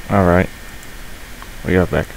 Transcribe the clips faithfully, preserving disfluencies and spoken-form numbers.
Alright. We got back.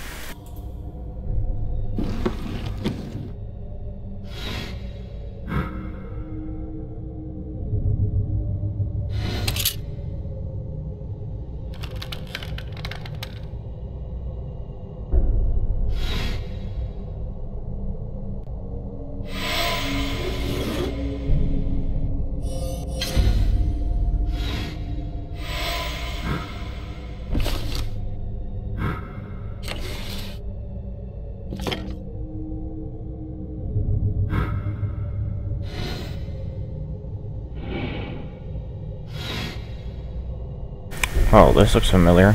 Oh, this looks familiar.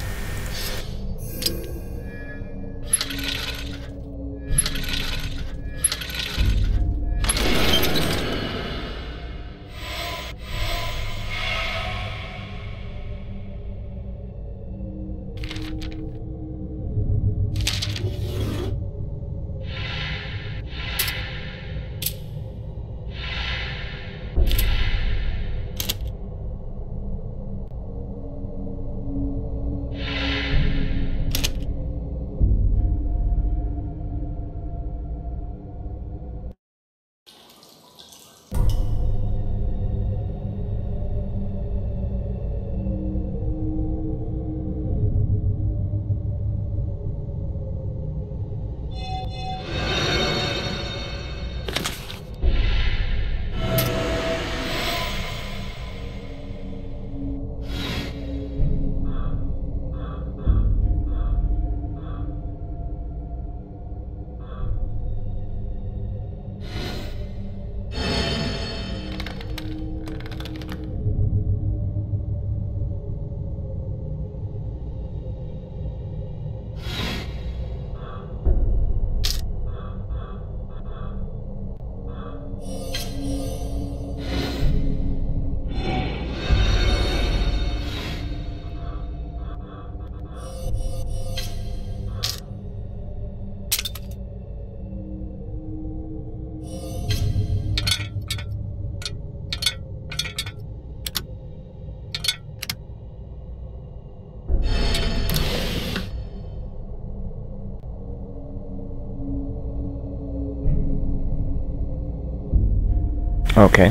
Okay.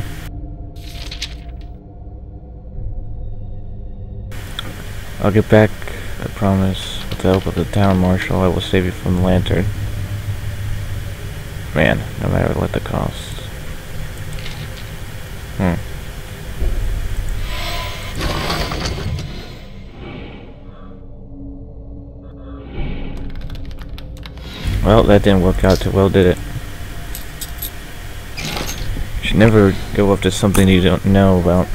I'll get back, I promise. With the help of the town marshal, I will save you from the lantern. Man, no matter what the cost. Hmm. Well, that didn't work out too well, did it? You should never go up to something you don't know about.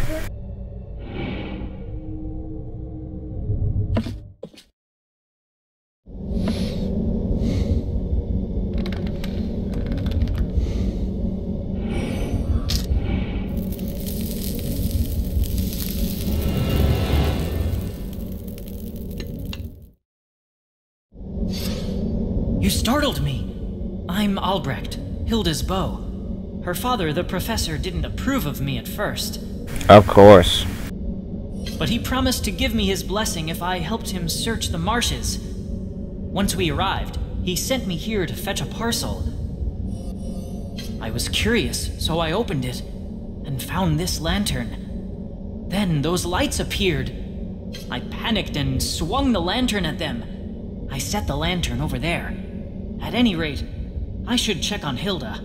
You startled me. I'm Albrecht, Hilda's beau. Her father, the professor, didn't approve of me at first. Of course. But he promised to give me his blessing if I helped him search the marshes. Once we arrived, he sent me here to fetch a parcel. I was curious, so I opened it, and found this lantern. Then those lights appeared. I panicked and swung the lantern at them. I set the lantern over there. At any rate, I should check on Hilda.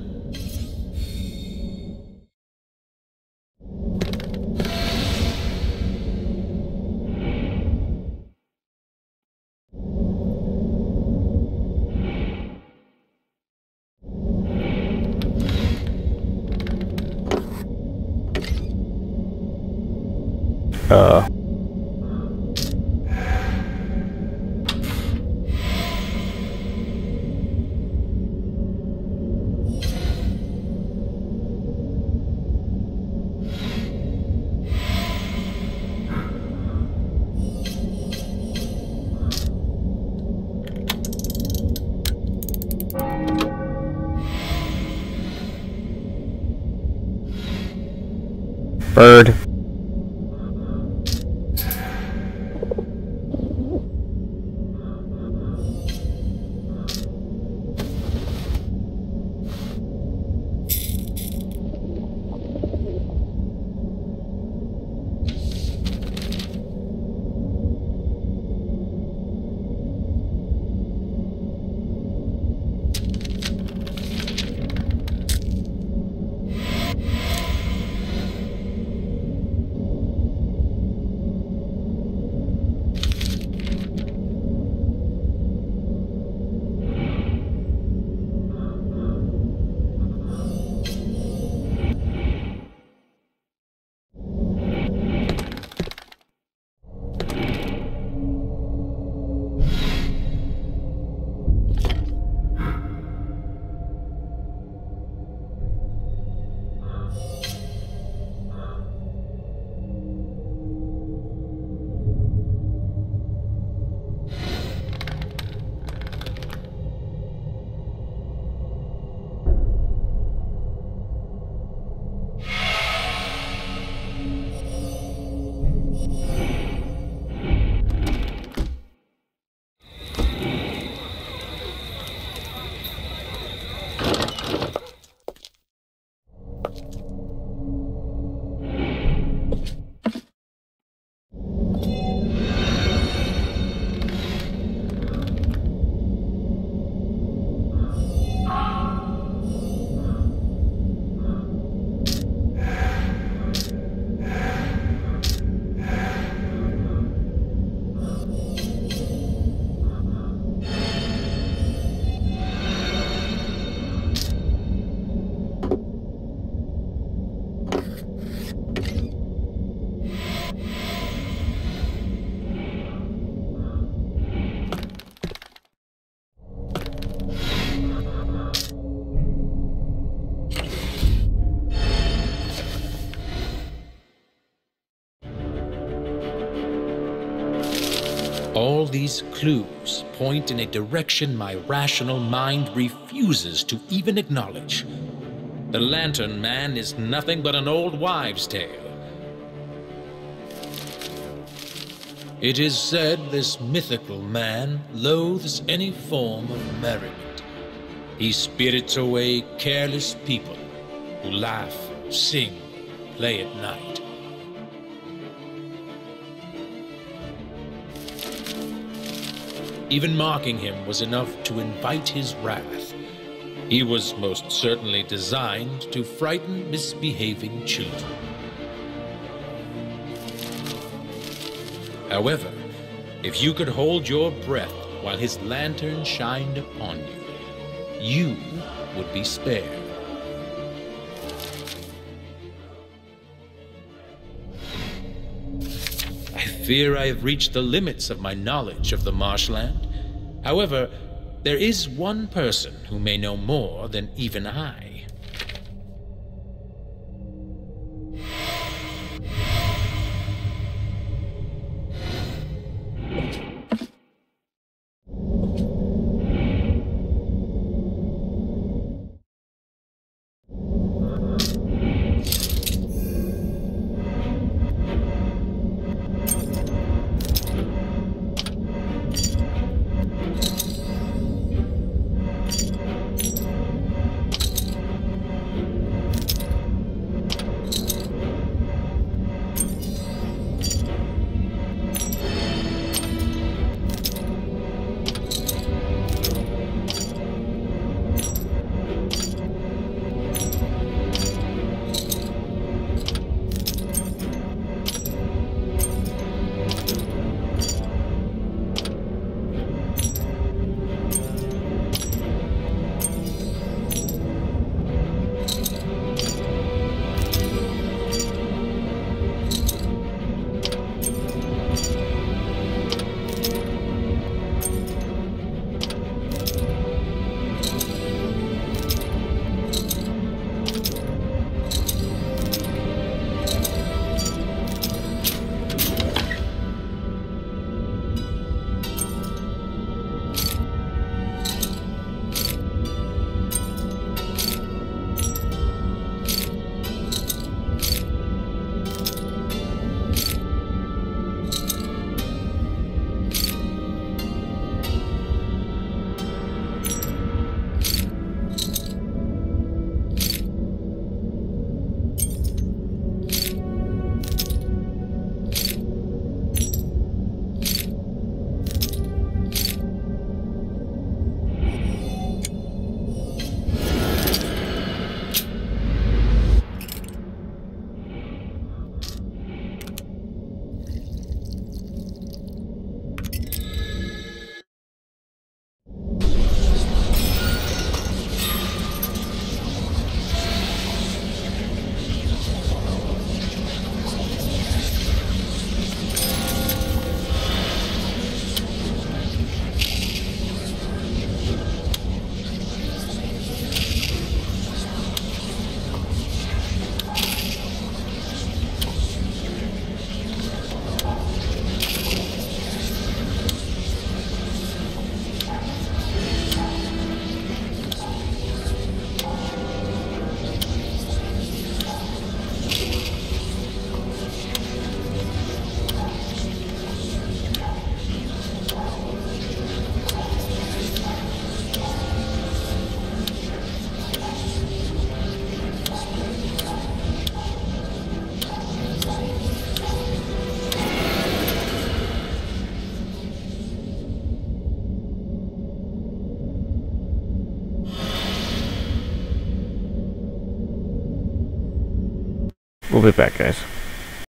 Uh. Bird. All these clues point in a direction my rational mind refuses to even acknowledge. The Lantern Man is nothing but an old wives' tale. It is said this mythical man loathes any form of merriment. He spirits away careless people who laugh, sing, play at night. Even mocking him was enough to invite his wrath. He was most certainly designed to frighten misbehaving children. However, if you could hold your breath while his lantern shined upon you, you would be spared. I fear I have reached the limits of my knowledge of the marshland. However, there is one person who may know more than even I. We'll be back, guys.